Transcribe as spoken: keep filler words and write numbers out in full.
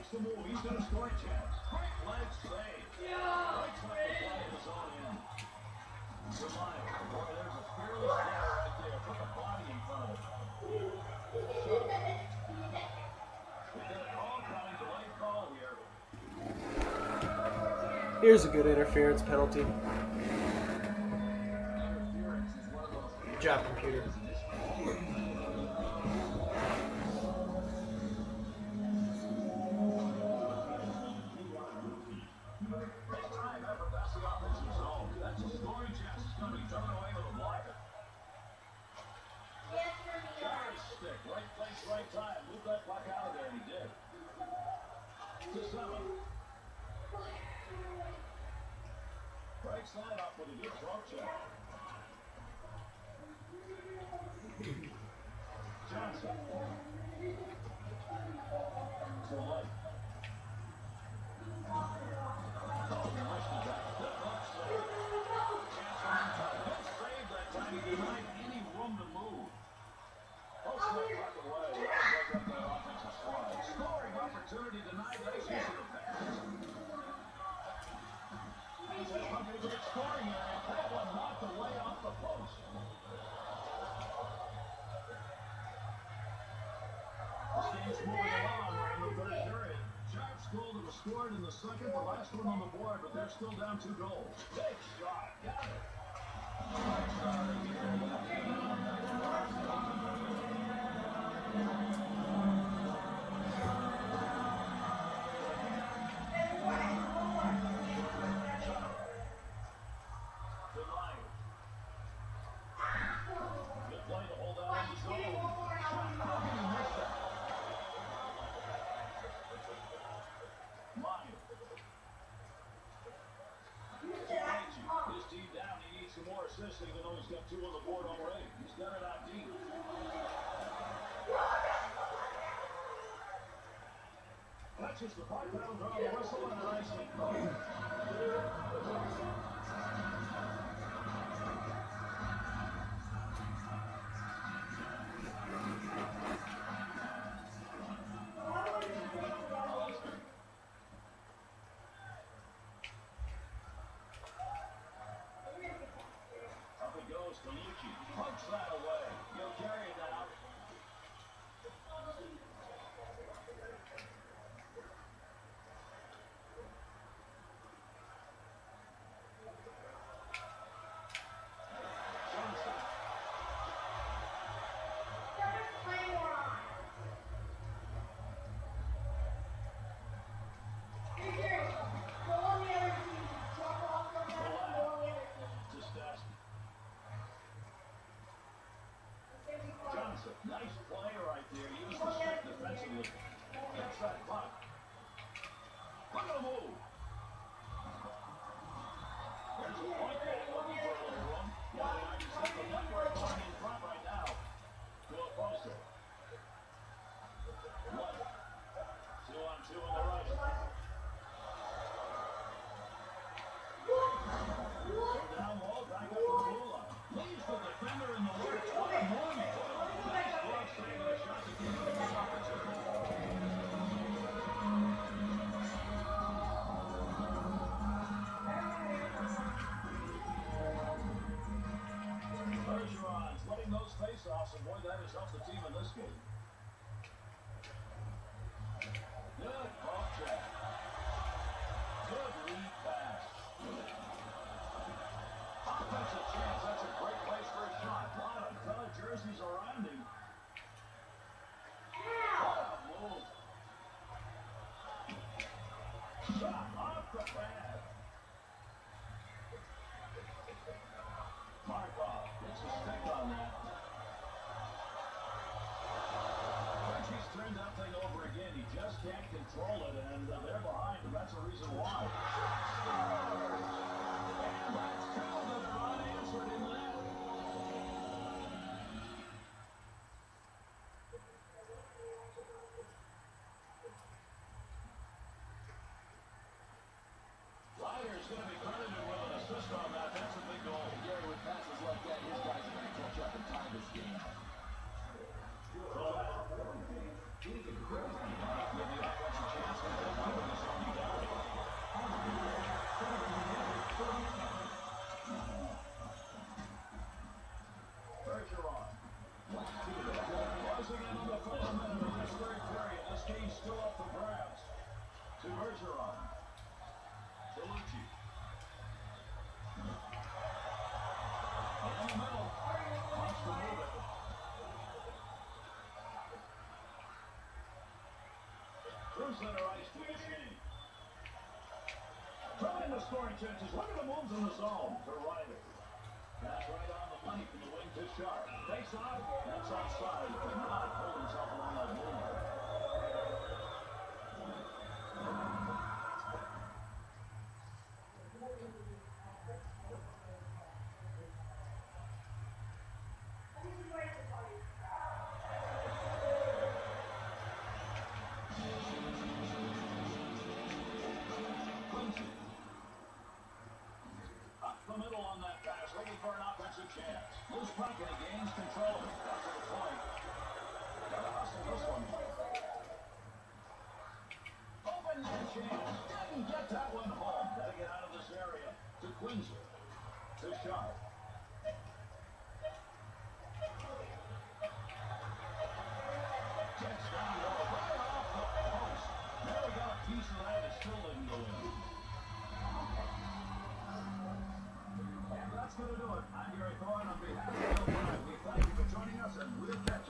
makes the move. He's going to score a chance. Great leg save. Breaks up the play in his own end. Jeremiah, boy, there's a fearless player right there. Put the body in front of him. We got a call coming, delayed call here. Here's a good interference penalty. Good job, computer. Right time. Move that puck out of there, and he did. To seven. Breaks that up with a good throw check. Johnson. To Light. Oh, he missed it back. Good puck save. Chance on top. Good save that time. He denied any room to move. Post that puck away. Scoring opportunity denied. Nice use of the pass. He's a good scoring area. That one knocked away off the post. This game's moving along. We're in the third period. Sharp's goal that was scored in the second, the last one on the board, but they're still down two goals. Big shot. Got it. Even though he's got two on the board already. He's got it out deep. Catches the puck, that'll draw the whistle and an icing call. Punch that away. You'll carry it out. Nice play right there. Use the stick defensively. Gets that puck. Look at the move. There's a point there looking for a little room. Yeah, I just have the network going in front right now. To a poster. One. Two on two on the right. Down low, back up to the blue line. Leaves the defender in the lurch. What a move. Bergeron's letting those face-offs, and boy, that has helped the team in this game. Good ball check. Good lead pass. Offensive chance. That's a great place for a shot. A lot of colored jerseys around him. Move. Shot off the pad. Markov gets a stick on that. Frenchie's turned that thing over again. He just can't control it, and uh, they're behind, and that's the reason why. And that's two that are unanswered in that. Ryder's going to be credited with an assist on that. That's a big goal. Gary, with passes like that, his guys are going to catch up and tie this game. So, uh, give the offensive chance. through center ice to Machine. Trying to scoring chances. Look at the moves in the zone for Riley. That's right on the money from the wing to Sharp. Face off. That's outside. He cannot hold himself along that move. Up the middle on that pass, looking for an offensive chance. Loose puck and he gains control. Up to the point. Gotta hustle this one. Open net chance. Didn't get that one home. Gotta get out of this area. To Quincy. To Sharp. Gets down low. Right off the post. Nearly got a piece of that. It still didn't go in. And that's going to do it. I'm Gary Thorne on behalf of the Bill. We thank you for joining us, and we'll